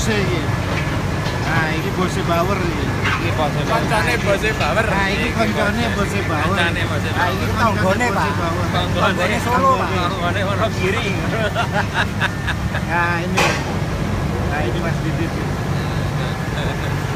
bose iki. Nah, iki bose Bauer iki. Iki bose Koncone bose Bauer. Nah, iki koncone bose Bauer. Koncone bose Nah, iki tanggane, Pak. Tanggane Solo, Pak. Tanggane Wonogiri. Nah, ini. Nah, ini Mas Didit.